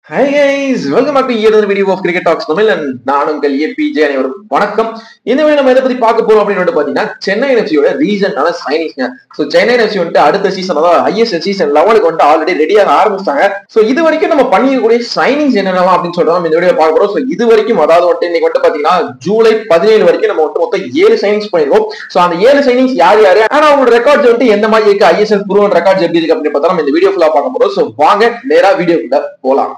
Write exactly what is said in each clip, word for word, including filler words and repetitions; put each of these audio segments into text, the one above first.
Hi guys, welcome back to another video of Cricket Talks Tamil and நான் உங்கள் APJ அனைவருக்கும் வணக்கம். இந்த வீடியோ நம்ம எதை பத்தி பார்க்க போறோம் அப்படின்னு பாத்தீங்கன்னா சென்னை எஃப்சியோட ரீசன்டான சைனிங்ஸ்ங்க. சோ சென்னை எஃப்சி வந்துட்டு அடுத்த சீசன் அதாவது ஐஎஸ்எல் சீசன் லெவலுக்கு வந்துட்டு ஆல்ரெடி ரெடியாக ஆரம்பிச்சாங்க. சோ இது வரைக்கும் நம்ம பண்ணிருக்கக்கூடிய சைனிங்ஸ் என்னென்னலாம் அப்படின்னு சொல்றோம் இந்த வீடியோ பார்க்க போறோம். சோ இது வரைக்கும் அதாவது வந்துட்டு இன்னைக்கு வந்துட்டு பாத்தீங்கன்னா ஜூலை பதினேழு வரைக்கும் நம்ம வந்துட்டு மொத்தம் ஏழு சைனிங்ஸ் பண்ணிருக்கோம். சோ அந்த ஏழு சைனிங்ஸ் யார் யாரு ஆனா அவங்களோட ரெக்கார்ட்ஸ் வந்துட்டு எந்த மாதிரி இருக்கு, ஐஎஸ்எல் ப்ரூவன் ரெக்கார்ட்ஸ் எப்படி இருக்கு அப்படின்னு பார்த்தா நம்ம இந்த வீடியோ ஃபுல்லா பார்க்க போறோம். சோ வாங்க நேரா வீடியோக்குள்ள போலாம்.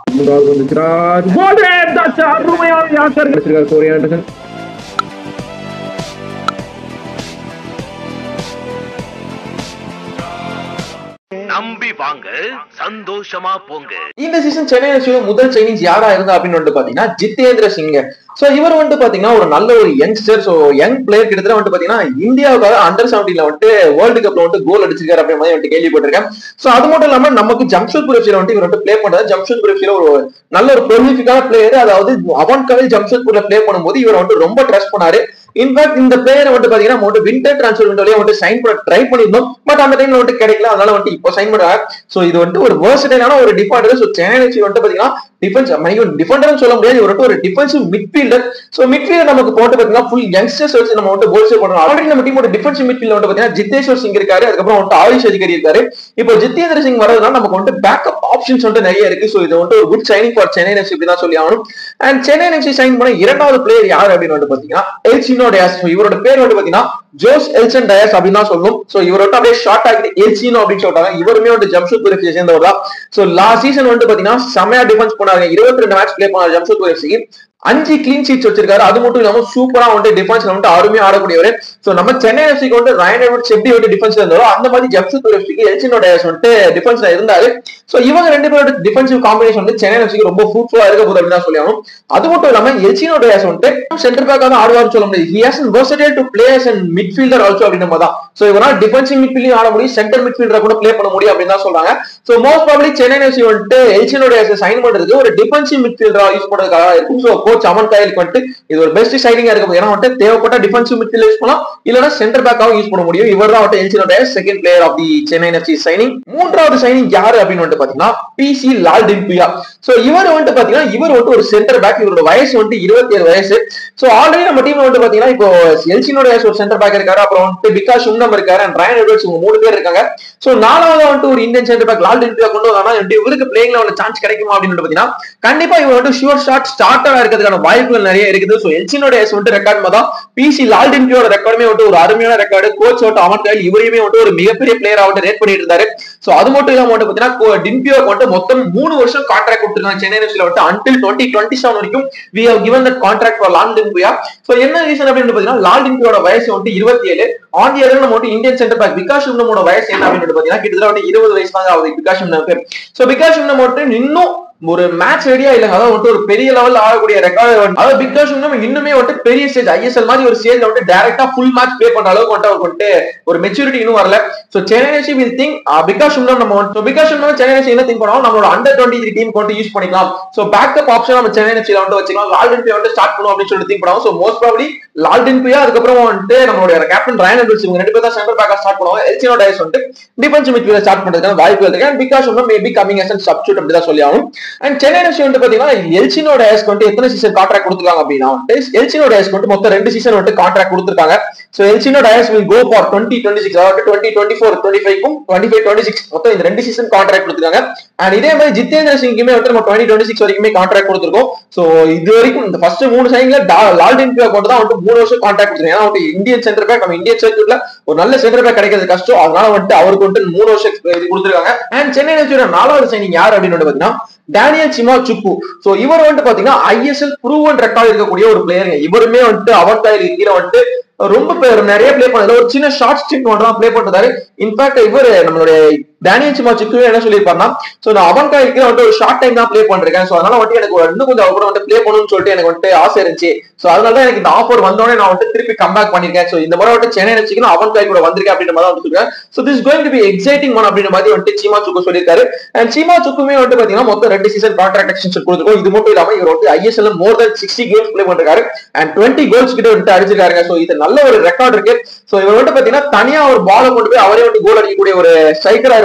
நம்பி வாங்க சந்தோஷமா போங்க. இந்த சீசன் சென்னை எஃப்சி முதல் சைனிங்ஸ் யாரா இருந்தா அப்படின்னு வந்து பாத்தீங்கன்னா ஜிதேந்திர சிங். சோ இவர் வந்து பாத்தீங்கன்னா ஒரு நல்ல ஒரு யங்ஸ்டர், சோ யங் பிளேயர், கிட்டத்தட்ட வந்து பாத்தீங்கன்னா இந்தியாவுக்காக அண்டர் செவன்டீன்ல வந்து வேர்ல்டு கப்ல வந்து கோல் அடிச்சிருக்காரு அப்படின்ற மாதிரி வந்து கேள்விப்பட்டிருக்கேன். சோ அது மட்டும் இல்லாம நமக்கு ஜம்ஷெட்பூர் எஃப்சில வந்து இவர் வந்து பிளே பண்றாரு. ஜம்ஷெட்பூர் எஃப்சில ஒரு நல்ல ஒரு ப்ரொலிஃபிக்கான பிளேயர், அதாவது அவன்காக ஜம்ஷெட்பூர்ல பிளே பண்ணும்போது இவர் வந்து ரொம்ப ட்ரஸ்ட் பண்ணாரு. இன்ஃபேக்ட் இந்த பிளேயரை வந்து பாத்தீங்கன்னா நம்ம வந்து வின்டர் டிரான்ஸ்ஃபர் விண்டோலயே வந்து சைன் பண்ண ட்ரை பண்ணிருந்தோம். பட் அந்த டைம்ல வந்து கிடைக்கல, அதனால வந்து இப்போ சைன் பண்றாங்க. சோ இது வந்து ஒரு வெர்சடைலான ஒரு டிஃபெண்டர். சோ சென்னை எஃப்சி வந்து பாத்தீங்கன்னா டிஃபென்ஸ் டிஃபெண்டர்னு சொல்ல முடியாது, இவர் வந்து ஒரு டிஃபென்சிவ் மிட்ஃபீல்டர். சோ மிட்ஃபீல்டர் நமக்கு போட்டு பாத்தீங்கன்னா ஃபுல் யங்ஸ்டர்ஸ் வச்சு நம்ம வந்து கோல் சேவ் பண்றோம். ஆல்ரெடி நம்ம டீமோட டிஃபென்சிவ் மிட்ஃபீல்ட்ல வந்து பாத்தீங்கன்னா ஜிதேஷ்வர் சிங் இருக்காரு, அதுக்கப்புறம் வந்து ஆயுஷ் அதிகாரி இருக்காரு. இப்போ ஜிதேந்திர சிங் வரதுனால நமக்கு வந்து பேக்கப் ஆப்ஷன்ஸ் வந்து நிறைய இருக்கு. சோ இது வந்து ஒரு good signing for Chennai FC இப்படி தான் சொல்லி ஆகணும். அண்ட் சென்னை எஃப்சி சைன் பண்ண இரண்டாவது பிளேயர் யார் அப்படின்னு வந்து பாத்தீங்கன்னா எல்சினோ டயாஸ். இவரோட பேர் வந்து பாத்தீங்கன்னா ஜோஸ் எல்சன் டயாஸ் அப்படின்னு தான் சொல்லணும். சோ இவர் வந்து அப்படியே ஷார்ட் ஆகிட்டு எல்சினோ அப்படின்னு சொல்றாங்க. இவருமே வந்து ஜம்ஷெட்பூர் எஃப்சி சேர்ந்தவர் தான். சோ லாஸ்ட் சீசன் வந்து பாத்தீங்கன்னா செமையா டிஃபென்ஸ் பண்ணாங்க. இருபத்தி ரெண்டு மேட்ச் பிளே பண்ணாரு ஜம்ஷெட்பூர் எஃப்சி. அஞ்சு கிளீன் ஷீட்ஸ் வச்சிருக்காரு. அது மட்டும் இல்லாம சூப்பரா வந்து டிஃபென்ஸ்ல வந்து அருமையா ஆடக்கூடியவர். சோ நம்ம சென்னை எஃப்சிக்கு வந்து ரயன் எட்வர்ட்ஸ் எப்படி வந்து டிஃபென்ஸ்ல இருந்தாரோ அந்த மாதிரி ஜம்ஷெட்பூர் எஃப்சிக்கு எல்சினோ டயாஸ் வந்து டிஃபென்ஸ்ல இருந்தாரு. சோ இவங்க ரெண்டு பேரோட டிஃபென்சிவ் காம்பினேஷன் வந்து சென்னை எஃப்சிக்கு ரொம்ப ஃப்ரூட்ஃபுல்லா இருக்க போகுது அப்படின்னு தான் சொல்லி ஆகணும். அது மட்டும் இல்லாம எல்சினோ டயாஸ் வந்து சென்டர் பேக்கா தான் ஆடுவார்னு சொல்ல முடியாது. He has versatile to play as a midfielder also அப்படின்ற மாதிரி தான். சோ இவரால் டிஃபென்சிவ் மிட்ஃபீல்டிங் ஆட முடியும், சென்டர் மிட்ஃபீல்டரா கூட ப்ளே பண்ண முடியும் அப்படின்னு தான் சொல்றாங்க. So most probably Chennai FC வந்து எல்சினோ டயாஸ் சைன் பண்றது ஒரு டிஃபென்சிவ் மிட்ஃபீல்டரா யூஸ் பண்றதுக்காக இருக்கும். சோ கோச் அமன் கயலுக்கு வந்து இது ஒரு பெஸ்ட் சைனிங்கா இருக்கு. ஏன்னா வந்து தேவைப்பட்ட டிஃபென்சிவ் மிட்ஃபீல்டர் யூஸ் பண்ணலாம், இல்லனா சென்டர் பேக்காவும் யூஸ் பண்ண முடியும். இவர் தான் வந்து Elsinho Dias second player of the Chennai FC signing. மூன்றாவது சைனிங் யாரு அப்படின்னு வந்து பாத்தீங்கன்னா பிசி லால்டின்பியா. சோ இவர் வந்து பாத்தீங்கன்னா இவர் வந்து ஒரு சென்டர் பேக். இவரோட வயசு வந்து இருபத்தி ஏழு வயசு. சோ ஆல்ரெடி நம்ம டீம்ல வந்து பாத்தீங்கன்னா இப்போ எல்சினோ டயாஸ் ஒரு சென்டர் பேக் இருக்காரு, அப்புறம் வந்து விகாஸ் சும்னம் இருக்காரு, அண்ட் ரயன் எட்வர்ட்ஸ் மூணு பேர் இருக்காங்க. சோ நாலாவது வந்து ஒரு இந்தியன் சென்டர் பேக் லால்டின்பியா கொண்டு வந்தானா இவருக்கு பிளேயிங் லெவல்ல சான்ஸ் கிடைக்குமா அப்படின்னு பாத்தீங்கன்னா கண்டிப்பா இவர் வந்து ஷூர் ஷாட் ஸ்டார்டரா இருக்கிறதுக்கான வாய்ப்புகள் நிறைய இருக்குது. சோ எல்சினோ டயாஸ் வந்து ரெக்கார்ட் தான் பிசி லால்டின்பியோட ரெக்கார்டுமே வந்து ஒரு அருமையான ரெக்கார்டு. கோச் வந்து அமன் கயல் இவரையுமே வந்து ஒரு மிகப்பெரிய பிளேயரா வந்து ரேட் பண்ணிட்டு இருந்தாரு. சோ அது மட்டும் இல்லாம வந்து பாத்தீங்கன்னா டின்பியோக்கு வந்து மொத்தம் மூணு வருஷம் கான்ட்ராக்ட் கொடுத்திருக்காங்க சென்னை எஃப்சில வந்து until twenty twenty-seven வரைக்கும் we have given that contract for Laldinpuia. So என்ன ரீசன் அப்படின்னு பாத்தீங்கன்னா லால்டின்பியோட வயசு வந்து இருபத்தி ஏழு. ஆன் தி அதர் நம்ம வந்து இந்தியன் சென்டர் பேக் விகாஸ் சும்னமோட வயசு என்ன அப்படின்னு பாத்தீங்கன்னா கிட்டத்தட்ட வந்து இருபது வயசு தான் ஆகுது விகாஸ் சும்னமுக்கு. சோ விகாஸ் சும்னம் வந்து இன்னும் ஒரு மேட்ச் ரெடியா இல்ல, அதாவது வந்து ஒரு பெரிய லெவல் ஆகக்கூடிய ரெக்கார்டு. அதாவது பிகாஸ் இன்னுமே வந்து பெரிய ஸ்டேஜ் ஐஎஸ்எல் மாதிரி ஒரு ஸ்டேஜ்ல வந்து டைரக்டா ஃபுல் மேட்ச் ப்ளே பண்ற அளவுக்கு வந்து அவருக்கு வந்து ஒரு மெச்சூரிட்டி இன்னும் வரல. So Chennai FC will think because நம்ம வந்து பிகாஸ் சென்னை எஃப்சி என்ன திங்க் பண்ணுவோம், நம்மளோட அண்டர் டுவெண்ட்டி த்ரீ டீம் வந்து யூஸ் பண்ணிக்கலாம். சோ பேக்கப் ஆப்ஷன் நம்ம சென்னை எஃப்சில வந்து வச்சுக்கலாம், லால்டின்பியா வந்து ஸ்டார்ட் பண்ணுவோம் அப்படின்னு சொல்லி திங்க் பண்ணுவோம். சோ மோஸ்ட் ப்ராபபிலி லால்டின்பியா அதுக்கப்புறம் வந்து நம்மளுடைய கேப்டன் ரயன் எட்வர்ட்ஸ் இவங்க ரெண்டு பேர் தான் சென்டர் பேக்கா ஸ்டார்ட் பண்ணுவாங்க. எல்சினோ டயாஸ் வந்து டிஃபென்சிவ் மிட்ஃபீல்டர் ஸ்டார்ட் பண்றதுக்கான வாய்ப்புகள் இருக்கு. And because maybe coming as a substitute அப்படி தான் சொல்லி ஆகும். அண்ட் சென்னை எஃப்சி பாத்தீங்கன்னா எல்சினோ டயாஸ் வந்து எத்தனை சீசன் கான்ட்ராக்ட் கொடுத்திருக்காங்க அப்படின்னா எல்சினோ டயாஸ் வந்து மொத்தம் ரெண்டு சீசன் வந்து கான்ட்ராக்ட் கொடுத்திருக்காங்க. So Elsinho Dias will go for twenty twenty-six, அதாவது twenty twenty-four twenty-five க்கும் twenty-five twenty-six மொத்தம் இந்த ரெண்டு சீசன் கான்ட்ராக்ட் கொடுத்திருக்காங்க. அண்ட் இதே மாதிரி ஜிதேந்திர சிங்குமே வந்து நம்ம twenty twenty-six வரைக்குமே கான்ட்ராக்ட் கொடுத்திருக்கோம். சோ இது வரைக்கும் இந்த ஃபர்ஸ்ட் மூணு சைன்ல லால்டின்பியா கொண்டு தான் வந்து மூணு வருஷம் கான்ட்ராக்ட் கொடுத்திருக்காங்க. ஏன்னா வந்து இந்தியன் சென்டர் பேக் நம்ம இந்தியன் சர்க்யூட்ல ஒரு நல்ல சென்டர் பேக் கிடைக்கிறது கஷ்டம், அதனால வந்து அவருக்கு வந்து மூணு வருஷம் இது கொடுத்திருக்காங்க. அண்ட் சென்னை எஃப்சியோட நாலாவது சைனிங் யார் அப்படின்னு பாத்தீங்கன்னா டேனியல் சிமாசுக்கு. சோ இவர் வந்து பாத்தீங்கன்னா ஐஎஸ்எல் ப்ரூவன் ரெக்கார்ட் இருக்கக்கூடிய ஒரு பிளேயருங்க. இவருமே வந்து அவன் கயலுக்கு கீழே வந்து ரொம்ப பேர் நிறைய பிளே பண்ணல, ஒரு சின்ன ஷார்ட் ஸ்ட்ரிக் ஒன்றா பிளே பண்றாரு. இன்ஃபேக்ட் இவர் நம்மளுடைய டேனியல் சிமாசுக்கு என்ன சொல்லியிருப்பாருன்னா, சோ நான் அவன் கயலுக்கு வந்து ஒரு ஷார்ட் டைம் தான் பிளே பண்றேன். சோ அதனால வந்து எனக்கு இன்னும் கொஞ்சம் அவர் வந்து பிளே பண்ணணும்னு சொல்லிட்டு எனக்கு வந்து ஆசை இருந்துச்சு. சோ அதனால தான் எனக்கு இந்த ஆஃபர் வந்தோடனே நான் வந்து திருப்பி கம்பேக் பண்ணிருக்கேன். சோ இந்த முறை வந்து சென்னை எஃப்சிக்கு அவன் கயல் கூட வந்திருக்கேன் அப்படின்ற மாதிரி வந்து சொல்றேன். So this going to be exciting one அப்படின்ற மாதிரி வந்து சிமாசுக்கு சொல்லியிருக்காரு. அண்ட் சிமாசுக்குமே வந்து பாத்தீங்கன்னா மொத்தம் ரெண்டு சீசன் கான்ட்ராக்ட் எக்ஸ்டென்ஷன் கொடுத்துருக்கோம். இது மட்டும் இல்லாம இவர் வந்து ISL more than sixty games play பண்ணிருக்காரு அண்ட் டுவெண்ட்டி கோல்ஸ் கிட்ட வந்து அடிச்சிருக்காருங்க. சோ இது நல்ல ஒரு ரெக்கார்ட் இருக்கு. சோ இவர் வந்து பாத்தீங்கன்னா தனியா ஒரு பால கொண்டு போய் அவரே வந்து கோல் அடிக்கக்கூடிய ஒரு ஸ்ட்ரைக்கரா இருப்பாரு.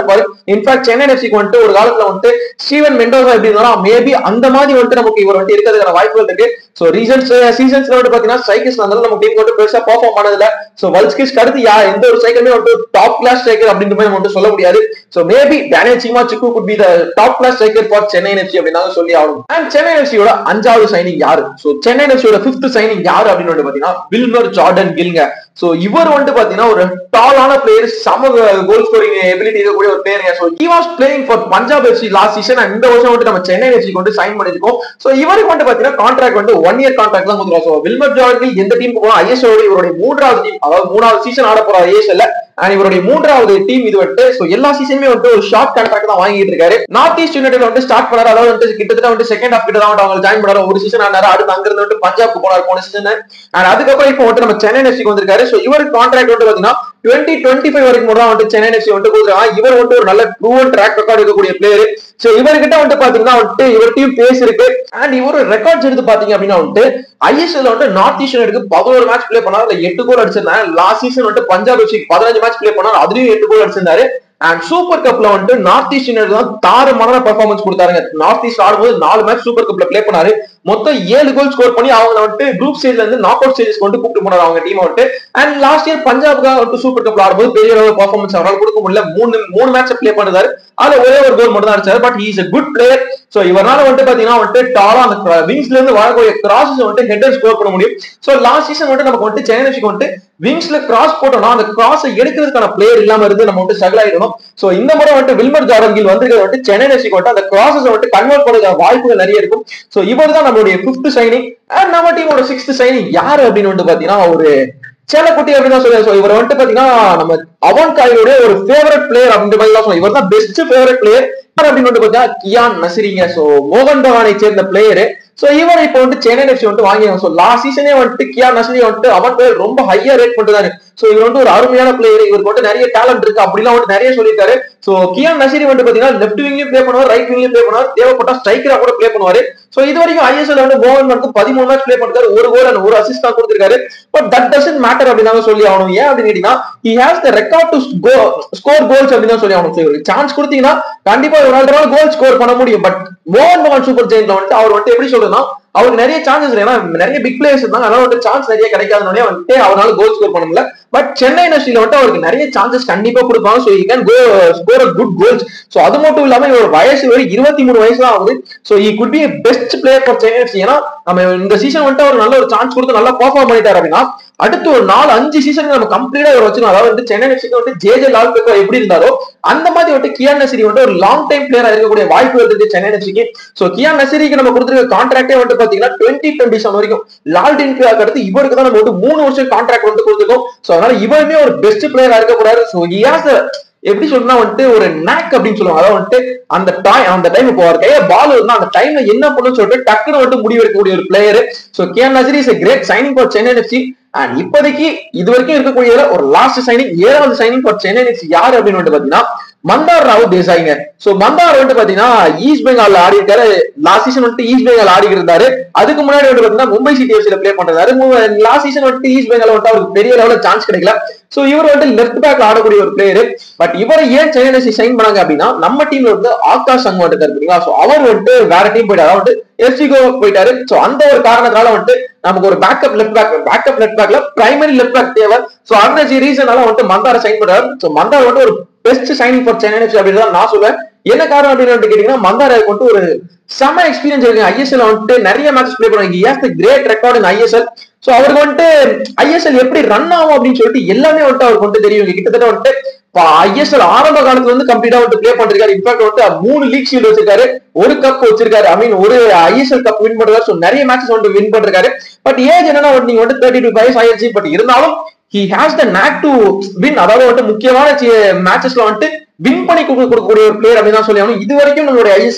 இருப்பாரு. இன்ஃபேக்ட் சென்னை எஃப்சிக்கு வந்துட்டு ஒரு காலத்துல வந்துட்டு ஸ்டீவன் மெண்டோசா எப்படி இருந்தாலும் மேபி அந்த மாதிரி வந்துட்டு நமக்கு இவர் வந்துட்டு இருக்கிறதுக்கான வாய்ப்புகள் இருக்கு. சோ ரீசன்ஸ் சீசன்ஸ்ல வந்து பாத்தீங்கன்னா ஸ்ட்ரைக்கர்ஸ் வந்து நம்ம டீம் வந்து பெருசா பெர்ஃபார்ம் பண்ணதில்ல. சோ வல்ஸ்கிஸ் அடுத்து யா எந்த ஒரு ஸ்ட்ரைக்கருமே வந்து டாப் கிளாஸ் ஸ்ட்ரைக்கர் அப்படின்ற மாதிரி நம்ம சொல்ல முடியாது. So maybe Daniel Chima Chukwu could be the top class striker for Chennai FC அப்படினால சொல்லி ஆகணும். அண்ட் சென்னை எஃப்சியோட அஞ்சாவது சைனிங் யாரு? சோ சென்னை எஃப்சியோட ஃபிஃப்த் சைனிங் யாரு அப்படின்னு வந்து பாத்தீங்கன்னா வில்மர் ஜார்டன் கில்ங்க. சோ இவர் வந்து பாத்தீங்கன்னா ஒரு டாலான பிளேயர், சம கோல் ஸ்கோரிங் எபிலிட்டி இருக்கக்கூடிய ஒரு player. So he was playing for Punjab FC last season. இந்த வருஷம் வந்து நம்ம சென்னை எஃப்சிக்கு வந்து சைன் பண்ணிருக்கோம். சோ இவருக்கு வந்து பாத்தீங்கன்னா கான்ட்ராக்ட் வந்து ஒன் இயர் கான்ட்ராக்ட் தான் கொடுக்குறோம். சோ வில்மர் ஜார்டன் கில் எந்த டீமுக்கு போனா ஐஎஸ்எல் இவருடைய மூன்றாவது டீம், அதாவது மூணாவது சீசன் ஆட போற ஐஎஸ்எல் அண்ட் இவருடைய மூன்றாவது டீம் இது வந்து. சோ எல்லா சீசனுமே வந்து ஒரு ஷார்ட் கான்ட்ராக்ட் தான் வாங்கிட்டு இருக்காரு. நார்த் ஈஸ்ட் யுனைடெட் வந்து ஸ்டார்ட் பண்ணாரு, அதாவது வந்து கிட்டத்தட்ட வந்து செகண்ட் ஹாஃப் கிட்ட தான் அவங்க ஜாயின் பண்ணாரு. ஒரு சீசன் ஆனாரு, அடுத்து அங்க இருந்து வந்து பஞ்சாப்க்கு போனாரு போன சீசன். அண்ட் அதுக்கப்புறம் இப்போ வந்து நம்ம சென்னை எஃப்சிக்கு வந்திருக்காரு. சோ இவருக்கு கான்ட்ராக்ட் வந்து பாத்தீங்கன்னா டுவெண்ட்டி டுவெண்ட்டி ஃபைவ் வரைக்கும் தான் வந்து சென்னை எஃப்சி வந்து கொடுக்குறாங்க. இவர் வந்து ஒரு நல்ல ப்ரூவன் ட்ராக் ரெக்கார்ட் இருக்கக்கூடிய பிளேயர். சோ இவர்கிட்ட வந்து பாத்தீங்கன்னா வந்து இவர் டீம் பேஸ் இருக்கு. அண்ட் இவர் ரெக்கார்ட்ஸ் எடுத்து பாத்தீங்க அப்படின்னா வந்து ஐஎஸ்எல் வந்து நார்த் ஈஸ்ட் யுனைடெட் பதினோரு மேட்ச் பிளே பண்ணாரு, எட்டு கோல் அடிச்சிருந்தாரு. லாஸ்ட் சீசன் வந்து பஞ்சாப் எஃப்சி பதினஞ்சு மேட்ச் பிளே பண்ணாரு, அதுலயும் எட்டு கோல் அடிச்சிருந்தாரு. அண்ட் சூப்பர் கப்ல வந்து நார்த் ஈஸ்ட் யுனைடெட் தான் தாறுமாறான பெர்ஃபார்மன்ஸ் கொடுத்தாருங்க. நார்த் ஈஸ்ட் ஆடும்போது நாலு மேட்ச் சூப்பர் கப்ல பிளே பண்ணாரு, மொத்தம் ஏழு கோல் ஸ்கோர் பண்ணி அவங்க வந்து குரூப் ஸ்டேஜ்ல இருந்து நாக் அவுட் ஸ்டேஜ்க்கு வந்து கூப்பிட்டு போனாரு அவங்க டீம் வந்து. அண்ட் லாஸ்ட் இயர் பஞ்சாப்காக வந்து சூப்பர் கப்ல ஆடும்போது பெரிய அளவு பெர்ஃபார்மன்ஸ் அவரால் கொடுக்க முடியல. மூணு மூணு மேட்ச் பிளே பண்ணாரு, அதுல ஒரே ஒரு கோல் மட்டும் தான் அடிச்சாரு. But he is a good player. So இவரால வந்து பாத்தீங்கன்னா வந்து டாலா அந்த விங்ஸ்ல இருந்து வரக்கூடிய கிராஸஸ் வந்து ஹெட்டர் ஸ்கோர் பண்ண முடியும். சோ லாஸ்ட் சீசன் வந்து நமக்கு வந்து சென்னை எஃப்சிக்கு வந்து விங்ஸ்ல கிராஸ் போட்டோம்னா அந்த கிராஸ் எடுக்கிறதுக்கான பிளேயர் இல்லாம இருந்து நம்ம வந்து ஸ்ட்ரகிள் ஆயிடணும். சோ இந்த முறை வந்து வில்மர் ஜார்டன் கில் வந்திருக்கிறது வந்து சென்னை எஃப்சிக்கு வந்து அந்த கிராஸஸ் வந்து கன்வெர்ட் பண்ண வாய்ப்புகள் நிறைய இருக்கும். சோ இவர் தான் நம்மளுடைய ஃபிஃப்த் சைனிங். அண்ட் நம்ம டீமோட சிக்ஸ்த் சைனிங் யாரு அப்படின்னு வந்து பாத்தீங்கன்னா ஒரு சேலக்குட்டி அப்படின்னு சொல்லுவாங்க. இவர் வந்துட்டு பாத்தீங்கன்னா நம்ம அவன் காயோட ஒரு ஃபேவரட் பிளேயர் அப்படின்ற மாதிரி தான் சொல்லுவாங்க. இவர் தான் பெஸ்ட் ஃபேவரட் பிளேயர் அப்படின்னு வந்து பாத்தீங்கன்னா கியான் நசிரிங்க. சோ மோகன் பகானை சேர்ந்த பிளேயர். சோ இவர் இப்போ வந்து சென்னை எஃப்சி வந்து வாங்கினாங்க. சோ லாஸ்ட் சீசனே வந்துட்டு கியான் நசிரி வந்துட்டு அவன் பிளேயர் ரொம்ப ஹையா ரேட் பண்ணிட்டாரு. சோ இவர் வந்து ஒரு அருமையான பிளேயர், இவருக்கு வந்து நிறைய டேலண்ட் இருக்கு அப்படிலாம் வந்து நிறைய சொல்லியிருக்காரு. சோ கியான் நசிரி வந்து பாத்தீங்கன்னா லெஃப்ட் விங்லயும் பிளே பண்ணுவார், ரைட் விங்லயும் பிளே பண்ணுவார், தேவைப்பட்டா ஸ்ட்ரைக்கரா கூட பிளே பண்ணுவாரு. சோ இது வரைக்கும் ஐஎஸ்எல் வந்து மோகன் வந்து பதிமூணு மேட்ச் பிளே பண்ணிருக்காரு, ஒரு கோல் அண்ட் ஒரு அசிஸ்ட் தான் கொடுத்திருக்காரு. பட் தட் டசன்ட் மேட்டர் அப்படின்னு சொல்லி ஆகணும். ஏன் அப்படின்னு கேட்டீங்கன்னா he has the record to score goals அப்படின்னு சொல்லி ஆகணும். சான்ஸ் கொடுத்தீங்கன்னா கண்டிப்பா ஒரு கோல் ஸ்கோர் பண்ண முடியும். பட் மோகன் பகான் சூப்பர் ஜெயின்ல வந்துட்டு அவர் வந்து எப்படி சொல்றதுன்னா அவருக்கு நிறைய சான்சஸ், ஏன்னா நிறைய பிக் பிளேயர்ஸ் இருந்தாங்க, அதனால வந்து சான்ஸ் நிறைய கிடைக்காதனே வந்துட்டு அவரால் கோல் ஸ்கோர் பண்ண முடியல. பட் சென்னை எஃப்சில வந்து அவருக்கு நிறைய சான்சஸ் கண்டிப்பா கொடுப்பாங்க. So he can go score a good goals. So அது மட்டும் இல்லாம இவர் வயசு வரை இருபத்தி மூணு வயசு தான் ஆகுது. So he could be a best player for Chennai FC. ஏன்னா நம்ம இந்த சீசன் வந்துட்டு அவர் நல்ல ஒரு சான்ஸ் கொடுத்து நல்லா பெர்ஃபார்ம் பண்ணிட்டாரு அப்படின்னா அடுத்து ஒரு நாலு அஞ்சு சீசன் நம்ம கம்ப்ளீட்டா இவர் வச்சுக்கணும். அதாவது வந்து சென்னை எஃப்சிக்கு வந்து ஜே ஜே லால் பெக்கோ எப்படி இருந்தாரோ அந்த மாதிரி வந்து கியான் நசிரி வந்து ஒரு லாங் டைம் பிளேயரா இருக்கக்கூடிய வாய்ப்பு இருக்கு சென்னை எஃப்சிக்கு. சோ கியான் நசிரிக்கு நம்ம கொடுத்திருக்க கான்ட்ராக்டே வந்து பாத்தீங்கன்னா டுவெண்ட்டி டுவெண்ட்டி செவன் வரைக்கும். லால்டின்க்கு அடுத்து இவருக்கு தான் நம்ம வந்து மூணு வருஷம் கான்ட்ராக்ட் வந்து கொடுத்துருக்கோம். சோ அதனால இவருமே ஒரு பெஸ்ட் பிளேயரா இருக்க கூடாது. சோ he has a எப்படி சொல்றா வந்துட்டு ஒரு நாக் அப்படின்னு சொல்லுவாங்க. அதாவது வந்துட்டு அந்த டைம் அந்த டைம் இப்போ ஒரு கையில பால் இருந்தா அந்த டைம்ல என்ன பண்ணுன்னு சொல்லிட்டு டக்குனு வந்து முடிவு எடுக்கக்கூடிய ஒரு player. So Kiyan Nassiri is a great signing for Chennai FC. And இப்போதைக்கு இது வரைக்கும் இருக்கக்கூடிய ஒரு லாஸ்ட் சைனிங், ஏழாவது சைனிங் ஃபார் சென்னை எஃப்சி யாரு அப்படின்னு வந்து பாத்தீங்கன்னா மந்தார் ராவ் தேசாய்ங்க. சோ மந்தார் வந்து பாத்தீங்கன்னா ஈஸ்ட் பெங்கால் ஆடி இருக்காரு. லாஸ்ட் சீசன் வந்து ஈஸ்ட் பெங்கால் ஆடி இருந்தாரு. அதுக்கு முன்னாடி வந்து பாத்தீங்கன்னா மும்பை சிட்டி எஃப்சில பிளே பண்றாரு. லாஸ்ட் சீசன் வந்து ஈஸ்ட் பெங்கால் வந்து அவருக்கு பெரிய லெவலில் சான்ஸ் கிடைக்கல. சோ இவர் வந்து லெஃப்ட் பேக்ல ஆடக்கூடிய ஒரு பிளேயர். பட் இவரை ஏன் சென்னை எஃப்சி சைன் பண்ணாங்க அப்படின்னா நம்ம டீம்ல வந்து ஆகாஷ் சங் வந்து இருக்காரு. சோ அவர் வந்து வேற டீம் போயிட்டாரு, அதாவது எஃப்சிகோ போயிட்டாரு. சோ அந்த ஒரு காரணத்தால வந்து நமக்கு ஒரு backup left back backup left பேக்ல பிரைமரி லெஃப்ட் பேக் தேவை. சோ அந்த ரீசனால வந்து மந்தாரை சைன் பண்றாரு. சோ மந்தார் வந்து ஒரு best signing for Chennai FC அப்படின்னு நான் சொல்லுவேன். என்ன காரணம் அப்படின்னு கேட்டீங்கன்னா மந்தாருக்கு வந்து ஒரு செம எக்ஸ்பீரியன்ஸ் இருக்கு. ஐஎஸ்எல் வந்துட்டு நிறைய மேட்ச் பிளே பண்ணுவாங்க. Great record in ISL. So அவருக்கு வந்துட்டு ஐஎஸ்எல் எப்படி ரன் ஆகும் அப்படின்னு சொல்லிட்டு எல்லாமே வந்துட்டு அவருக்கு வந்து தெரியும். கிட்டத்தட்ட வந்துட்டு ஐஎஸ்எல் ஆரம்ப காலத்துல வந்து கம்ப்ளீட்டா வந்து பிளே பண்ணிருக்காரு. இன்ஃபேக்ட் வந்து மூணு லீக் ஷீல்டு வச்சிருக்காரு, ஒரு கப் வச்சிருக்காரு, ஐ மீன் ஒரு ஐஎஸ்எல் கப் வின் பண்றாரு. சோ நிறைய மேட்சஸ் வந்து வின் பண்ணிருக்காரு. பட் ஏஜ் என்னன்னா நீங்க வந்து தேர்ட்டி டூ வயசு ஆயிடுச்சு. பட் இருந்தாலும் he has the knack to win. அதாவது வந்து முக்கியமான மேட்சஸ்ல வந்துட்டு வின் பண்ணி கொடுக்கக்கூடிய ஒரு பிளேயர் அப்படின்னு தான் சொல்லி ஆகணும். இது வரைக்கும் நம்மளுடைய ஐஎஸ்எல்ல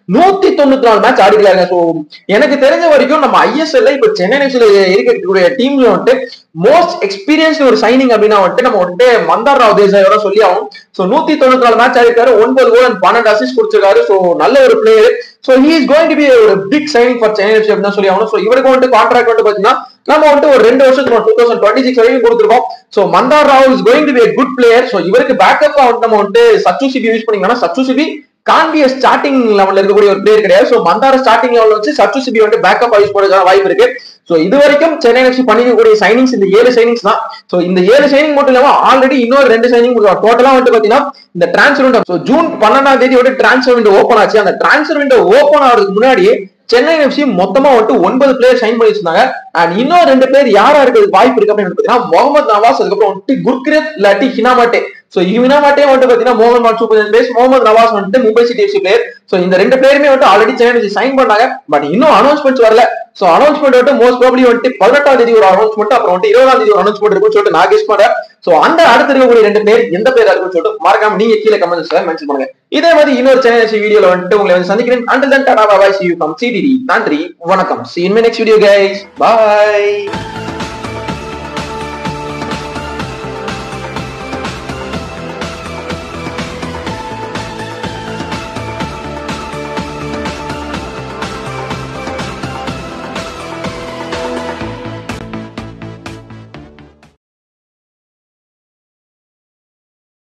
நூத்தி தொண்ணூத்தி நாலு மேட்ச் ஆடிக்கிறாங்க. சோ எனக்கு தெரிஞ்ச வரைக்கும் நம்ம ஐஎஸ்எல்ல இப்ப சென்னை எஃப்சில இருக்கக்கூடிய டீம்ல வந்துட்டு மோஸ்ட் எக்ஸ்பீரியன்ஸ் ஒரு சைனிங் அப்படின்னா வந்துட்டு நம்ம வந்துட்டு மந்தார் ராவ் தேசாயோட சொல்லி ஆகும். சோ நூத்தி தொண்ணூத்தி நாலு மேட்ச் ஆடிருக்காரு, ஒன்பது கோல் அண்ட் பன்னெண்டு அசிஸ்ட் கொடுத்திருக்காரு. சோ நல்ல ஒரு player. So he is going to be ஒரு big signing for Chennai FC அப்படின்னு சொல்லி ஆகணும். சோ இவருக்கு வந்துட்டு கான்ட்ராக்ட் வந்து பாத்தீங்கன்னா நம்ம வந்துட்டு ஒரு ரெண்டு வருஷத்துக்கு டூ தௌசண்ட் டுவெண்ட்டி சிக்ஸ் வரைக்கும் கொடுத்துருக்கோம். So Mandar Rao is going to be good player. So இவருக்கு பேக்கப் வந்து நம்ம வந்துட்டு சச்சு சிபி யூஸ் பண்ணீங்கன்னா சச்சு சிபி கான்பிய ஸ்டார்டிங் லெவல்ல இருக்கக்கூடிய ஒரு பிளேயர் கிடையாது. சோ மந்தார ஸ்டார்டிங் லெவல்ல வச்சு சச்சு சிபி வந்து பேக்கப் யூஸ் பண்ணுறதுக்கான வாய்ப்பு இருக்கு. சோ இது வரைக்கும் சென்னை எஃப்சி பண்ணிக்கக்கூடிய சைனிங்ஸ் இந்த ஏழு சைனிங்ஸ் தான். சோ இந்த ஏழு சைனிங் மட்டும் இல்லாம ஆல்ரெடி இன்னொரு ரெண்டு சைனிங் டோட்டலா வந்து பாத்தீங்கன்னா இந்த டிரான்ஸ்ஃபர் விண்டோ சோ ஜூன் பன்னெண்டாம் தேதி வந்து டிரான்ஸ்ஃபர் விண்டோ ஓபன் ஆச்சு. அந்த டிரான்ஸ்ஃபர் விண்டோ ஓபன் ஆகிறதுக்கு முன்னாடியே சென்னை எஃப்சி மொத்தமா வந்துட்டு ஒன்பது பிளேயர் சைன் பண்ணி வச்சிருந்தாங்க. அண்ட் இன்னும் ரெண்டு பேர் யாரா இருக்கிறதுக்கு வாய்ப்பு இருக்கு அப்படின்னு பாத்தீங்கன்னா முகமது நவாஸ், அதுக்கப்புறம் வந்துட்டு குர்கிரத் இல்லாட்டி ஹினாமாட்டே. சோ ஹினாமாட்டே வந்துட்டு பாத்தீங்கன்னா முகமது சூப்பர் பிளேயர், முகமது நவாஸ் வந்துட்டு Mumbai city FC player. So இந்த ரெண்டு பிளேயருமே வந்துட்டு ஆல்ரெடி சென்னை எஃப்சி சைன் பண்ணாங்க. பட் இன்னும் அனௌன்ஸ்மெண்ட்ஸ் வரல. சோ அனௌன்ஸ்மெண்ட் வந்துட்டு மோஸ்ட் ப்ராபபிலி வந்துட்டு பதினெட்டாம் தேதி ஒரு அனௌன்ஸ்மெண்ட், அப்புறம் வந்துட்டு இருபதாம் தேதி ஒரு அனௌன்ஸ்மெண்ட் இருக்குன்னு சொல்லிட்டு நான் கெஸ் பண்றேன். சோ அந்த அடுத்து இருக்கக்கூடிய ரெண்டு பேர் எந்த பேரா இருக்குன்னு சொல்லிட்டு மறக்காம நீங்க கீழே கமெண்ட்ஸ்ல மென்ஷன் பண்ணுங்க. இதே மாதிரி இன்னொரு சென்னை எஃப்சி வீடியோல வந்துட்டு உங்களை வந்து சந்திக்கிறேன். Until then, tata bye bye, see you from C D D. நன்றி, வணக்கம். See you in my next video guys. Bye.